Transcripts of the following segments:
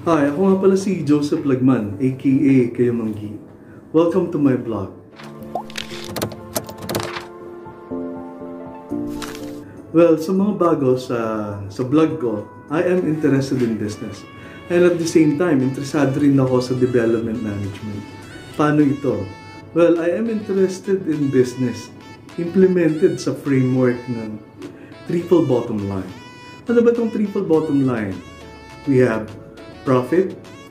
Hi, ako nga pala si Joseph Lagman, aka Kayo Manggi. Welcome to my vlog. Well, sa mga bago sa vlog ko, I am interested in business. And at the same time, interesado rin ako sa development management. Paano ito? Well, I am interested in business implemented sa framework ng triple bottom line. Ano ba itong triple bottom line? We have profit,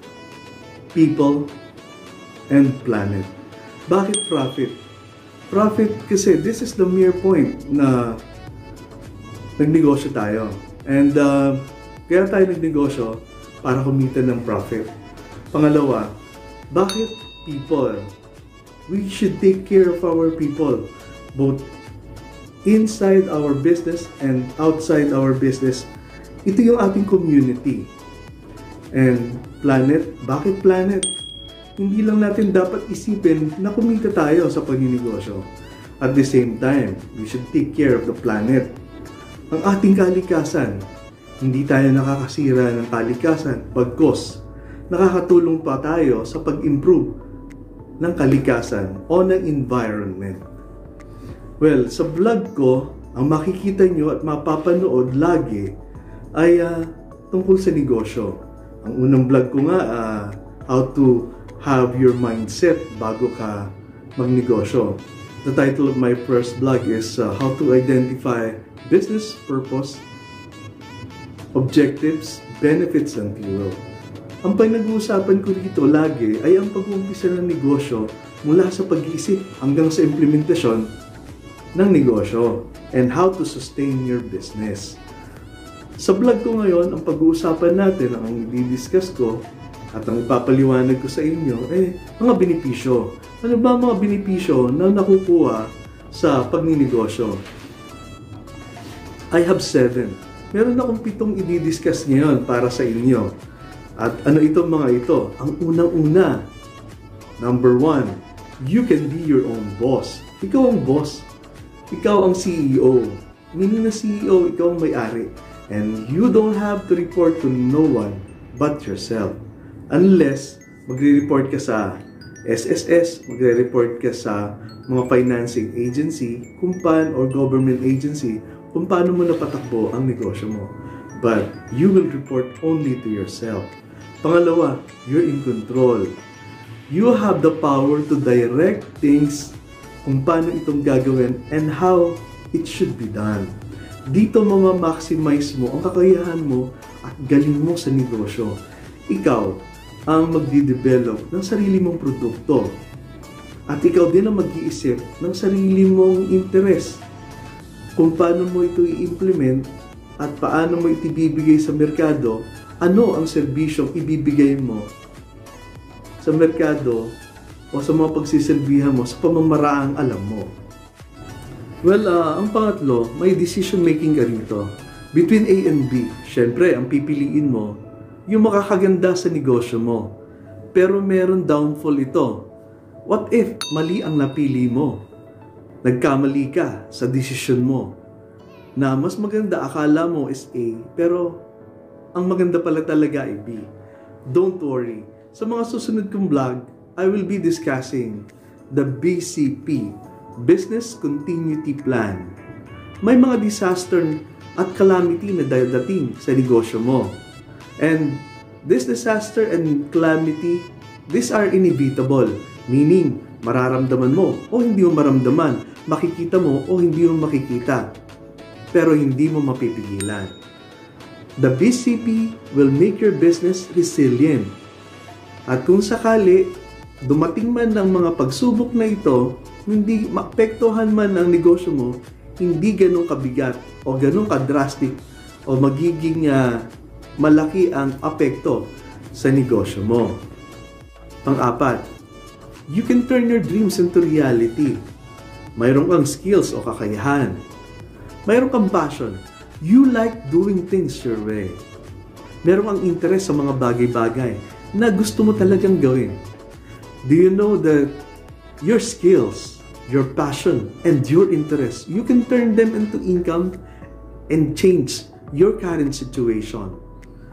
people, and planet. Bakit profit? Profit kasi this is the mere point na nagnegosyo tayo. And kaya tayo nagnegosyo para kumita ng profit. Pangalawa, bakit people? We should take care of our people, both inside our business and outside our business. Ito yung ating community. And planet, bakit planet? Hindi lang natin dapat isipin na kumita tayo sa pagninegosyo. At the same time, we should take care of the planet. Ang ating kalikasan, hindi tayo nakakasira ng kalikasan, bagkus nakakatulong pa tayo sa pag-improve ng kalikasan o ng environment. Well, sa vlog ko, ang makikita nyo at mapapanood lagi ay tungkol sa negosyo. Ang unang vlog ko nga, how to have your mindset bago ka magnegosyo. The title of my first vlog is how to identify business purpose, objectives, benefits, and fuel. Ang pinag-uusapan ko dito lagi ay ang pag-uumpisa ng negosyo mula sa pag-iisip hanggang sa implementasyon ng negosyo and how to sustain your business. Sa vlog ko ngayon, ang pag-uusapan natin, ang i-discuss ko at ang ipapaliwanag ko sa inyo mga benepisyo. Ano ba mga benepisyo na nakukuha sa pagninegosyo? I have 7. Meron akong 7 i-discuss ngayon para sa inyo. At ano itong mga ito? Ang unang-una, number 1, you can be your own boss. Ikaw ang boss. Ikaw ang CEO. Meaning na CEO, ikaw ang may-ari. And you don't have to report to no one but yourself. Unless magre-report ka sa SSS, magre-report ka sa mga financing agency, or government agency, kung paano mo napatakbo ang negosyo mo. But you will report only to yourself. Pangalawa, you're in control. You have the power to direct things kung paano itong gagawin and how it should be done. Dito maximize mo ang kakayahan mo at galing mo sa negosyo. Ikaw ang magdi-develop ng sarili mong produkto. At ikaw din ang mag-iisip ng sarili mong interes. Kung paano mo ito i-implement at paano mo ito ibibigay sa merkado, ano ang serbisyong ibibigay mo sa merkado o sa mga pagsisilbihan mo sa pamamaraang alam mo. Well, ang pangatlo, may decision making ka rito. Between A and B, syempre, ang pipiliin mo, yung makakaganda sa negosyo mo. Pero meron downfall ito. What if mali ang napili mo? Nagkamali ka sa decision mo. Na mas maganda, akala mo is A, pero ang maganda pala talaga ay B. Don't worry. Sa mga susunod kong vlog, I will be discussing the BCP, Business Continuity Plan. May mga disaster at calamity na dadating sa negosyo mo. And this disaster and calamity, these are inevitable. Meaning, mararamdaman mo o hindi mo maramdaman, makikita mo o hindi mo makikita. Pero hindi mo mapipigilan. The BCP will make your business resilient. At kung sakali, dumating man ng mga pagsubok na ito, hindi maapektuhan man ang negosyo mo, hindi ganun kabigat o ganun kadrastic o magiging malaki ang apekto sa negosyo mo. Pang-apat, you can turn your dreams into reality. Mayroon kang skills o kakayahan. Mayroon kang passion. You like doing things your way. Meron kang interest sa mga bagay-bagay na gusto mo talagang gawin. Do you know that your skills, your passion, and your interest, you can turn them into income and change your current situation.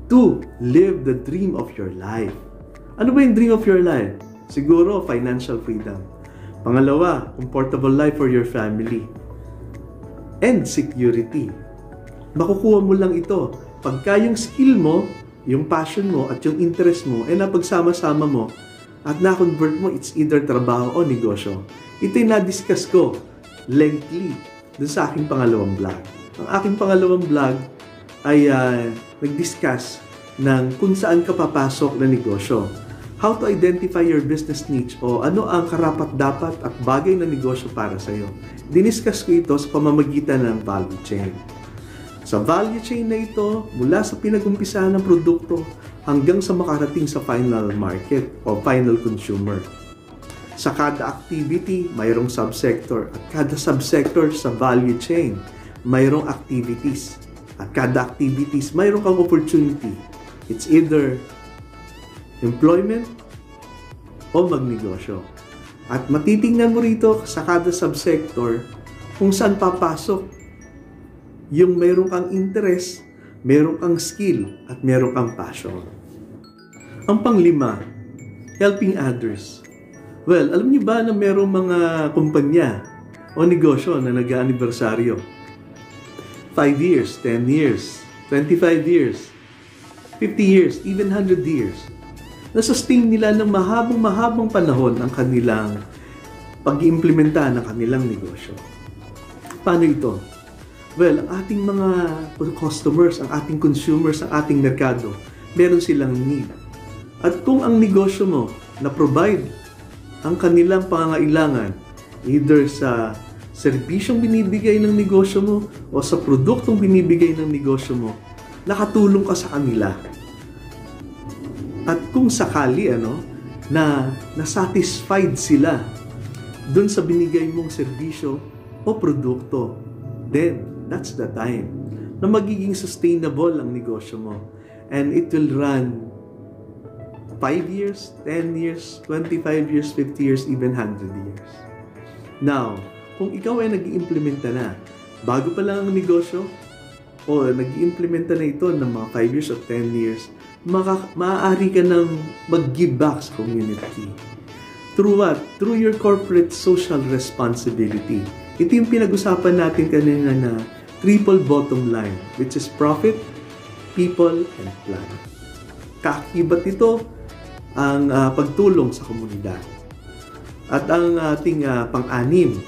to live the dream of your life. Ano ba yung dream of your life? Siguro, financial freedom. Pangalawa, comfortable life for your family. And security. Makukuha mo lang ito pagka yung skill mo, yung passion mo, at yung interest mo, napagsama-sama mo at na-convert mo, it's either trabaho o negosyo. Ito yung na-discuss ko lengthily dun sa aking pangalawang vlog. Ang aking pangalawang vlog ay nag-discuss ng kung saan ka papasok na negosyo. How to identify your business niche o ano ang karapat-dapat at bagay na negosyo para sa iyo. Diniscuss ko ito sa pamamagitan ng value chain. Sa value chain na ito, mula sa pinag-umpisahan ng produkto hanggang sa makarating sa final market o final consumer. Sa kada activity, mayroong subsector at kada subsector sa value chain, mayroong activities. At kada activities, mayroon kang opportunity. It's either employment o magnegosyo. At matitingnan mo rito sa kada subsector kung saan papasok yung mayroon kang interest, mayroon kang skill, at mayroon kang passion. Ang panglima, helping others. Well, alam niyo ba na mayroong mga kumpanya o negosyo na nag-aanibersaryo? 5 years, 10 years, 25 years, 50 years, even 100 years. Na-sustain nila ng mahabang panahon ang kanilang pag-iimplementa ng kanilang negosyo. Paano ito? Well, ang ating mga customers, ang ating consumers, ang ating merkado, meron silang need. At kung ang negosyo mo na-provide ang kanilang pangangailangan, either sa serbisyong binibigay ng negosyo mo o sa produktong binibigay ng negosyo mo, nakatulong ka sa kanila. At kung sakali na satisfied sila dun sa binigay mong serbisyo o produkto, then that's the time na magiging sustainable ang negosyo mo. And it will run 5 years, 10 years, 25 years, 50 years, even 100 years. Now, kung ikaw ay nag-iimplementa na, bago pa lang ang negosyo, o nag-iimplementa na ito ng mga 5 years o 10 years, maaari ka nang mag-give back sa community. Through what? Through your corporate social responsibility. Ito yung pinag-usapan natin kanina na triple bottom line, which is profit, people, and planet. Kaakibat ito ang pagtulong sa komunidad. At ang ating pang-anim,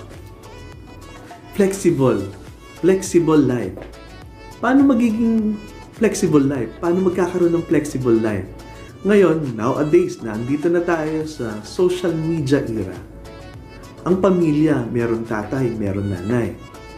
flexible life. Paano magiging flexible life? Paano magkakaroon ng flexible life? Ngayon, nowadays, nandito na tayo sa social media era. Ang pamilya, meron tatay, meron nanay.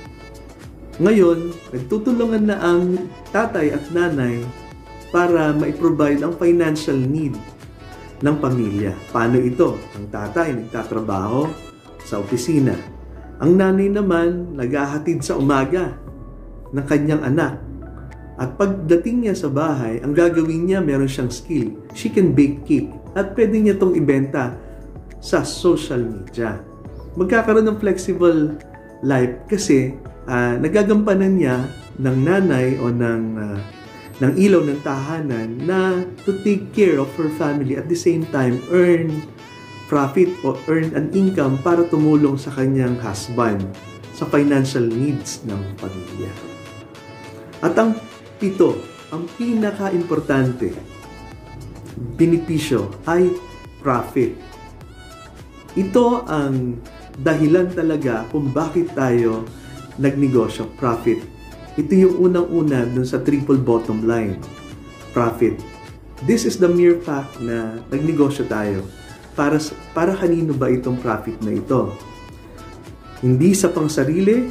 Ngayon, nagtutulungan na ang tatay at nanay para ma-provide ang financial need ng pamilya. Paano ito? Ang tatay nagtatrabaho sa opisina. Ang nanay naman naghahatid sa umaga ng kanyang anak. At pagdating niya sa bahay, ang gagawin niya, meron siyang skill. She can bake cake. At pwede niya itong ibenta sa social media. Magkakaroon ng flexible life kasi nagagampanan niya ng nanay o ng ilaw ng tahanan na to take care of her family at the same time earn profit o earn an income para tumulong sa kanyang husband sa financial needs ng pamilya. At ang pito, ang pinaka-importante benepisyo ay profit. Ito ang dahilan talaga kung bakit tayo nagnegosyo, profit. Ito yung unang-una dun sa triple bottom line, profit. This is the mere fact na nagnegosyo tayo. Para kanino ba itong profit na ito? Hindi sa pangsarili,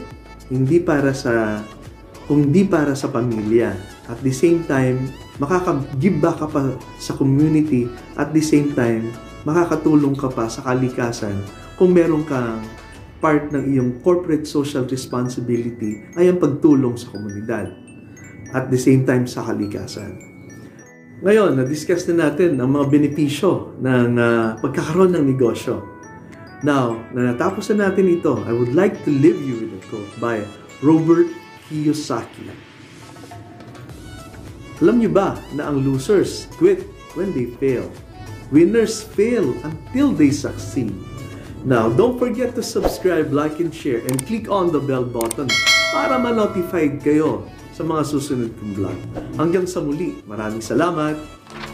kundi para sa pamilya. At the same time, makaka-give back ka pa sa community. At the same time, makakatulong ka pa sa kalikasan kung meron kang part ng iyong corporate social responsibility ay ang pagtulong sa komunidad. At the same time, sa kalikasan. Ngayon, na-discuss na natin ang mga benepisyo ng pagkakaroon ng negosyo. Now, na natapos na natin ito, I would like to leave you with a quote by Robert Kiyosaki. Alam niyo ba na ang losers quit when they fail? Winners fail until they succeed. Now, don't forget to subscribe, like, and share, and click on the bell button para ma-notified kayo sa mga susunod kong vlog. Hanggang sa muli, maraming salamat!